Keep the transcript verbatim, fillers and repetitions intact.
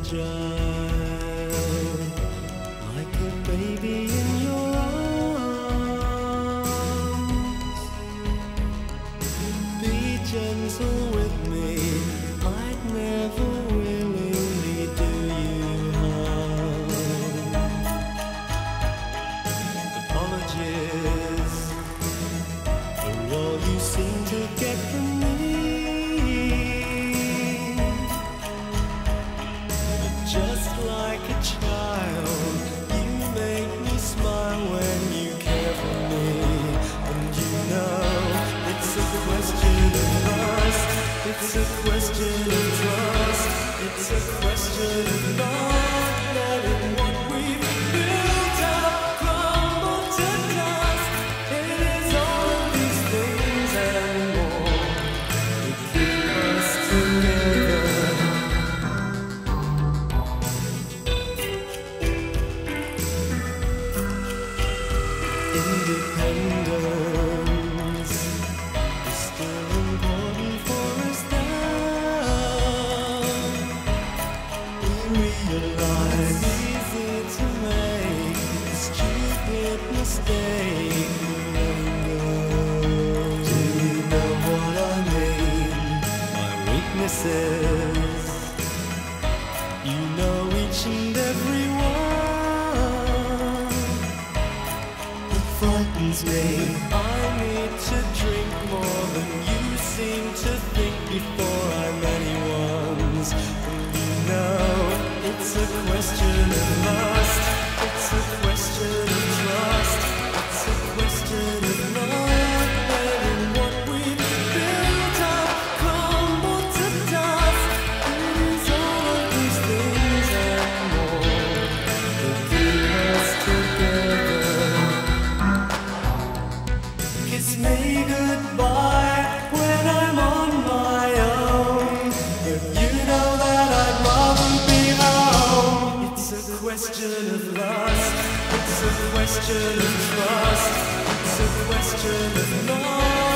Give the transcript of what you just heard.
fragile, like a baby in your arms. Be gentle with me, I'd never willingly do you harm. Apologies for all you seem to get from me. Just like a child, you make me smile when you care for me. And you know, it's a question of trust. It's a question of trust. It's a question of not letting what we've built up crumble to dust. It is all of these things and more that keep us together. Independence is still important for us now. We realize it's easy to make a stupid mistake. Do you know what I mean? My weaknesses, you know each and every one. Frightens me. I need to drink more than you seem to think before I'm anyone's. And you know, it's a question of lust. It's a question of trust. It's a question of not letting what we've built up crumble to dust. It is all of these things and more that keep us together. Kiss me goodbye when I'm on my own, but you know that I'd rather be home. It's a question of lust, it's a question of trust, it's a question of love.